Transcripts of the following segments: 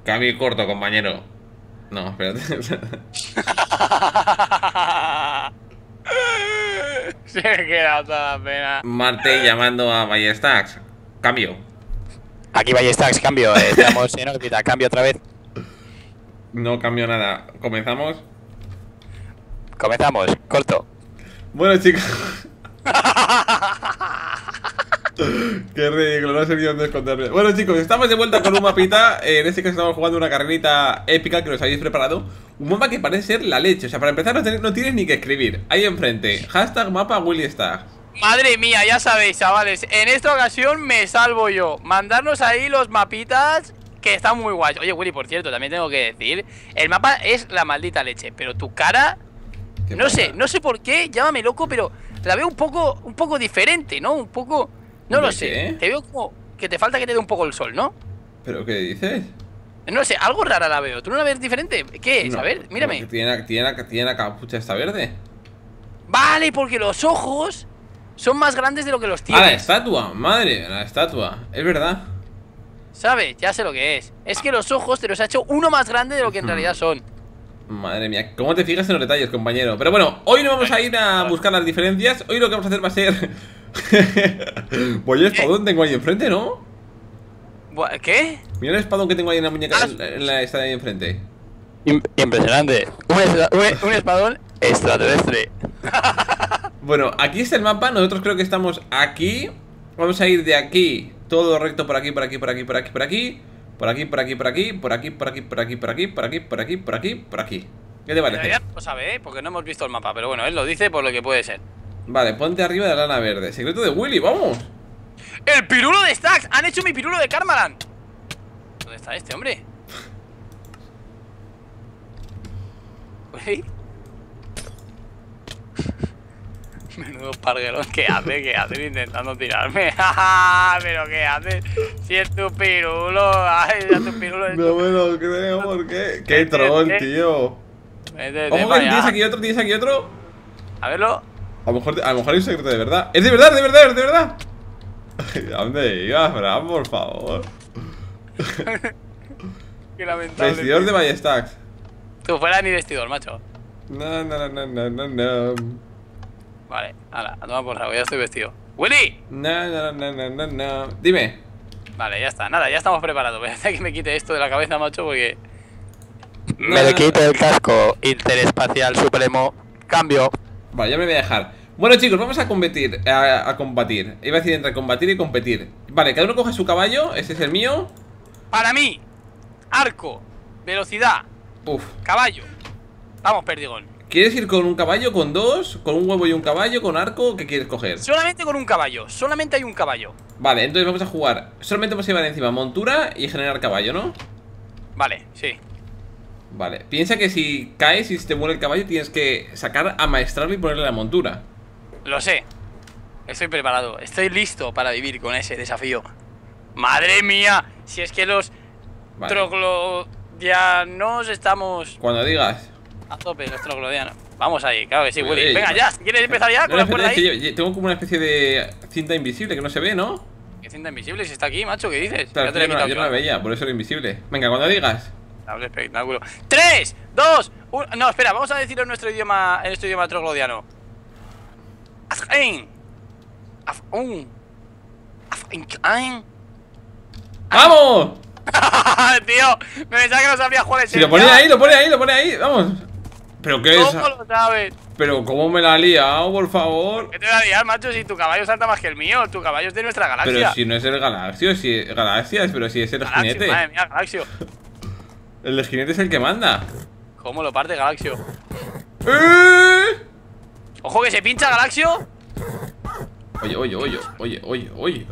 Cambio corto, compañero. No, espérate. Se me queda toda la pena. Marte llamando a Ballestax. Cambio. Aquí Ballestax, cambio. Estamos en órbita, cambio otra vez. No cambio nada. ¿Comenzamos? Comenzamos, corto. Bueno, chicos. Qué ridículo, no sé ni dónde esconderme. Bueno, chicos, estamos de vuelta con un mapita. En este caso estamos jugando una carrerita épica que nos habéis preparado. Un mapa que parece ser la leche. O sea, para empezar no tienes ni que escribir. Ahí enfrente, hashtag mapa WillyStags. Madre mía, ya sabéis, chavales. En esta ocasión me salvo yo. Mandarnos ahí los mapitas que están muy guays. Oye, Willy, por cierto, también tengo que decir, el mapa es la maldita leche, pero tu cara, no sé por qué, llámame loco, pero la veo un poco diferente, ¿no? Un poco, no lo sé. Te veo como que te falta que te dé un poco el sol, ¿no? ¿Pero qué dices? No sé, algo rara la veo. ¿Tú no la ves diferente? ¿Qué es? No, a ver, mírame. No, tiene la capucha esta verde. Vale, porque los ojos son más grandes de lo que los Ah, tienes. la estatua, madre, la estatua. Es verdad. ¿Sabes? Ya sé lo que es. Es que los ojos te los ha hecho uno más grande de lo que en realidad son. Madre mía, ¿cómo te fijas en los detalles, compañero? Pero bueno, hoy no vamos a ir a buscar las diferencias. Hoy lo que vamos a hacer va a ser... Voy a espadón tengo ahí enfrente, ¿no? ¿Qué? Mira el espadón que tengo ahí en la muñeca, en la esta de ahí enfrente. Impresionante. Un espadón extraterrestre. Bueno, aquí está el mapa. Nosotros creo que estamos aquí. Vamos a ir de aquí, todo recto por aquí, por aquí, por aquí, por aquí, por aquí. Por aquí, por aquí, por aquí, por aquí, por aquí, por aquí, por aquí, por aquí, por aquí, por aquí, por aquí. ¿Qué te parece? Ya lo sabe, porque no hemos visto el mapa, pero bueno, él lo dice por lo que puede ser. Vale, ponte arriba de la lana verde. Secreto de Willy, vamos. ¡El pirulo de Stacks! ¡Han hecho mi pirulo de Karmaland! ¿Dónde está este hombre? ¿Uy? Menudo parguelón. ¿Qué hace? ¿Qué hace intentando tirarme? ¿Pero qué hace? Si es tu pirulo. Ay, ya tu pirulo es No me lo creo, ¿por qué? Qué troll, tío. Ojo que tienes aquí otro. A verlo. A lo mejor hay un secreto de verdad. ¡Es de verdad, de verdad, de verdad! ¿A dónde ibas, Fran, por favor? Qué lamentable. Vestidor de Ballestax. Tú fuera ni vestidor, macho. No. Vale, hala, a tomar por saco, ya estoy vestido. ¡Willy! No. Dime. Vale, ya está, nada, ya estamos preparados. Voy a hacer que me quite esto de la cabeza, macho, porque... Me le quito el casco interespacial supremo. Cambio. Vale, ya me voy a dejar. Bueno, chicos, vamos a combatir. A combatir. Iba a decir entre combatir y competir. Vale, cada uno coge su caballo. Este es el mío. Para mí, arco, velocidad, caballo. Vamos, perdigón. ¿Quieres ir con un caballo, con dos? ¿Con un huevo y un caballo? ¿Con arco? ¿Qué quieres coger? Solamente con un caballo, solamente hay un caballo. Vale, entonces vamos a jugar. Solamente vamos a llevar encima montura y generar caballo, ¿no? Vale, sí. Vale, piensa que si caes y se te muere el caballo, tienes que sacar a maestrarlo y ponerle la montura. Lo sé. Estoy preparado, estoy listo para vivir con ese desafío. ¡Madre mía! Si es que los troglodianos estamos... Cuando digas. A tope, los troglodianos. Vamos ahí, claro que sí, Willy. Venga, ya, ¿quieres empezar ya con la cuerda ahí? Es que tengo como una especie de cinta invisible que no se ve, ¿no? ¿Qué cinta invisible? Si está aquí, macho, ¿qué dices? Claro, Ya te yo no la veía, por eso era invisible. Venga, cuando digas. Dable espectáculo. 3, 2, 1. No, espera, vamos a decirlo en nuestro idioma troglodiano. ¡Vamos! Tío, me pensaba que no sabía jugar. Si lo pone ahí, vamos. ¿Pero qué es? ¿Cómo lo sabes? Pero cómo me la ha liado, por favor. ¿Qué te voy a liar, macho? Si tu caballo salta más que el mío. Tu caballo es de nuestra galaxia. Pero si no es el Galaxio, pero si es el jinete. Madre mía, Galaxio. El de jinete es el que manda. ¿Cómo lo parte Galaxio? ¡Eh! ¡Ojo que se pincha Galaxio! Oye.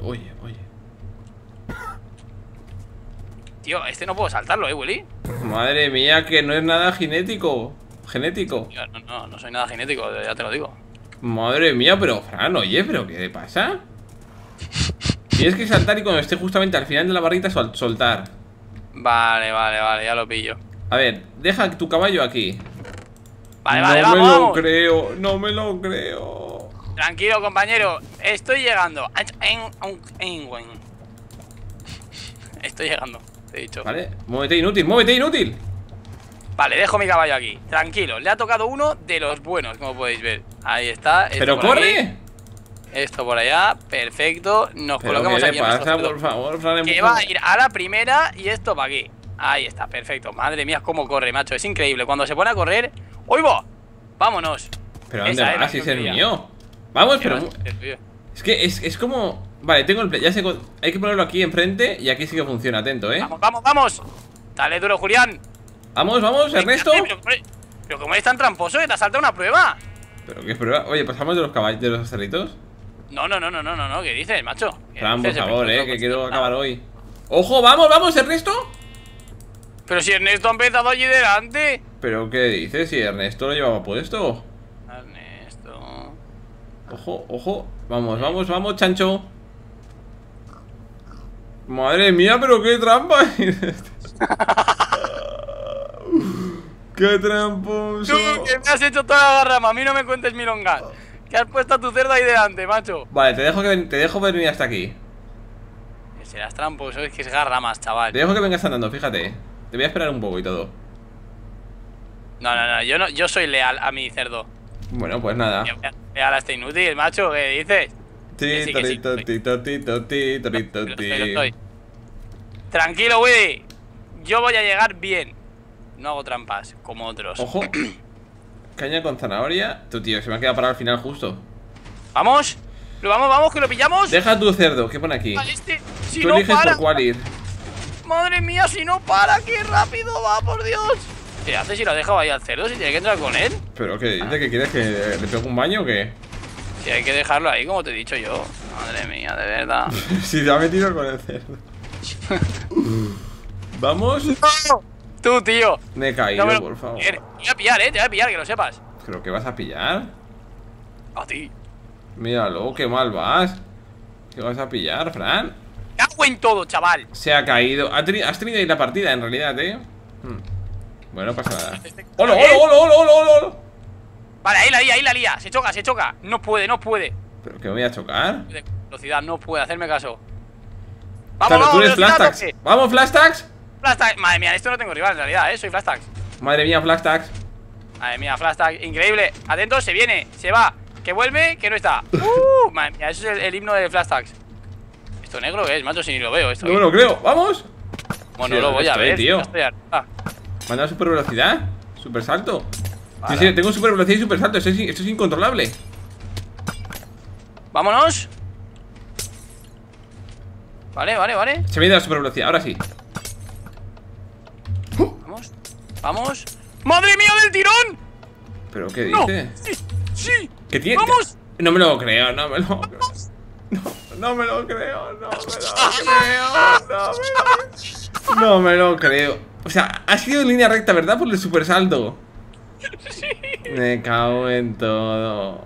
Tío, este no puedo saltarlo, Willy. Madre mía, que no es nada genético. Tío, No soy nada genético, ya te lo digo. Madre mía, pero Fran, oye, ¿pero qué pasa? Tienes que saltar y cuando esté justamente al final de la barrita soltar. Vale, ya lo pillo. A ver, deja tu caballo aquí. Vale, vamos. No me lo creo. Tranquilo, compañero, estoy llegando. Estoy llegando. te he dicho. Vale, muévete inútil, muévete inútil. Vale, dejo mi caballo aquí. Tranquilo, le ha tocado uno de los buenos, como podéis ver. Ahí está. esto ¡Pero por corre! aquí, esto por allá, perfecto. Nos ¿Pero colocamos qué aquí le en pasa, nuestro por favor, Fran? que va a ir a la primera y esto para aquí. Ahí está, perfecto. Madre mía, cómo corre, macho. Es increíble. Cuando se pone a correr. ¡Oigo! ¡Vámonos! ¿Pero dónde Esa es la vas? Si es el tontería. mío. Vamos, Que pero... no es tuyo. Es que es como... Vale, tengo el play, ya sé... Hay que ponerlo aquí enfrente y aquí sí que funciona, atento, ¡Vamos, vamos, vamos! Dale duro, Julián. Vamos, vamos, Ernesto. Pero cómo eres tan tramposo que te ha saltado una prueba. Pero qué prueba. Oye, pasamos de los caballos, de los cerritos. No, ¿qué dices, macho? ¿Qué Fran, por dices? favor, Pero que quiero acabar hoy. ¡Ojo, vamos, vamos, Ernesto! Pero si Ernesto ha empezado allí delante. ¿Pero qué dices? Si Ernesto lo llevaba puesto. Ernesto. Ojo, ojo. Vamos, vamos, vamos, chancho. Madre mía, pero qué trampa. ¡Qué tramposo! Tú, que me has hecho toda la rama. A mí no me cuentes milongas. Que has puesto a tu cerdo ahí delante, macho. Vale, te dejo venir hasta aquí. Que serás tramposo, es que es garramas, chaval. Te dejo que vengas andando, fíjate. Te voy a esperar un poco y todo. No, yo soy leal a mi cerdo. Bueno, pues nada. Leal a este inútil, macho, ¿qué dices? Que sí, que sí, Lo estoy. Tranquilo, Willy. Yo voy a llegar bien. No hago trampas, como otros. Ojo. Caña con zanahoria. Tu tío, se me ha quedado parado al final justo. ¿Vamos? ¿Vamos, que lo pillamos? Deja tu cerdo, ¿qué pone aquí? A este, si Tú no eliges para. por cuál ir. Madre mía, si no para, qué rápido va, por Dios. ¿Qué hace si lo ha dejado ahí al cerdo? Si tiene que entrar con él. ¿Pero qué dices? ¿Que quieres que le pegue un baño o qué? Si hay que dejarlo ahí, como te he dicho yo. Madre mía, de verdad. Si te ha metido con el cerdo. Vamos. Tú, tío. Me he caído, No me lo- por favor. Te voy a pillar, te voy a pillar, que lo sepas. ¿Pero qué vas a pillar? A ti. Míralo, qué mal vas. ¿Qué vas a pillar, Fran? Cago en todo, chaval. Se ha caído. Has tenido ahí la partida, en realidad, Bueno, no pasa nada. ¡Hola, hola, hola, hola, hola, hola! Vale, ahí la lía. Se choca. No puede. ¿Pero qué me voy a chocar? De velocidad, no puede hacerme caso. Claro, tú eres velocidad, Flash Tags. toque. ¡Vamos, Flash Tags! Flash tag. Madre mía, esto no tengo rival en realidad, soy Flash tag. Madre mía, Flash Tags. Madre mía, Flash tag. Increíble. Atentos, se viene, se va. Que vuelve, que no está. Madre mía, eso es el himno de Flash tags. ¿Esto negro qué es, macho? Si ni lo veo esto. No me lo creo, ¡vamos! Bueno, Sí, lo voy a estoy, ver, tío. ya estoy arriba. ¿Me han dado super velocidad? Super salto. Vale. Sí, tengo super velocidad y super salto. Esto es incontrolable. Vámonos. Vale. Se me ha ido la super velocidad, ahora sí. Vamos. ¡Madre mía del tirón! ¿Pero qué No. dices? Sí. ¿Qué tiene? ¡Vamos! No me lo creo, no me lo creo. No me lo creo, no me lo creo. O sea, ha sido en línea recta, ¿verdad? Por el super salto. Sí. Me cago en todo.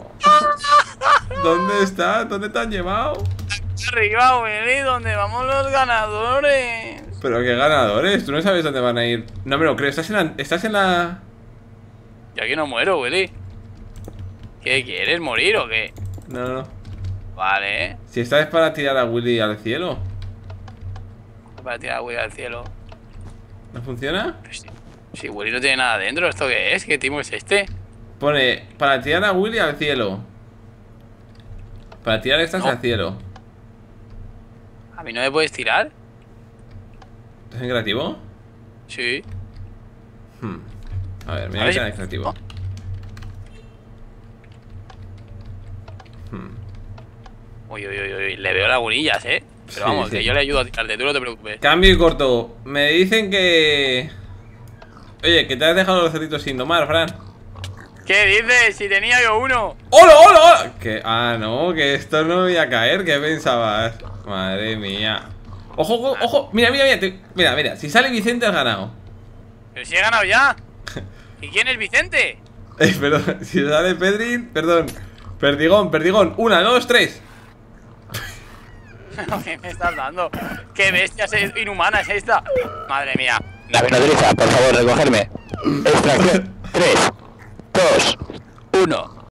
¿Dónde está? ¿Dónde te han llevado? Arriba, Willy, donde vamos los ganadores. Pero qué ganadores, tú no sabes dónde van a ir. No me lo creo, estás en la... Yo aquí no muero, Willy. ¿Qué quieres, morir o qué? No. Vale, Si esta es para tirar a Willy al cielo. para tirar a Willy al cielo. ¿No funciona? Pues si Willy no tiene nada dentro, ¿esto qué es? ¿Qué timo es este? Pone, para tirar a Willy al cielo. Para tirar estas No. al cielo. ¿A mí no me puedes tirar? ¿Estás en creativo? Sí. A ver, me voy A a ver meter en si- creativo. Uy, le veo lagunillas, Pero Sí, vamos, sí. que yo le ayudo a tirarte, tú no te preocupes. Cambio y corto. Me dicen que... Oye, que te has dejado los cerditos sin domar, Fran. ¿Qué dices? Si tenía yo uno. ¡Hola, hola, hola! Que... Ah, no, que esto no iba a caer. ¿Qué pensabas? Madre mía. Ojo, ojo, ojo. Mira. Mira, si sale Vicente has ganado. Pero si he ganado ya. ¿Y quién es Vicente? Perdón, si sale Pedrin, perdón. Perdigón. 1, 2, 3. ¿Qué me estás dando? ¿Qué bestia inhumana es esta? Madre mía. Nave nodriza, por favor, recogerme. Extracción. 3, 2, 1.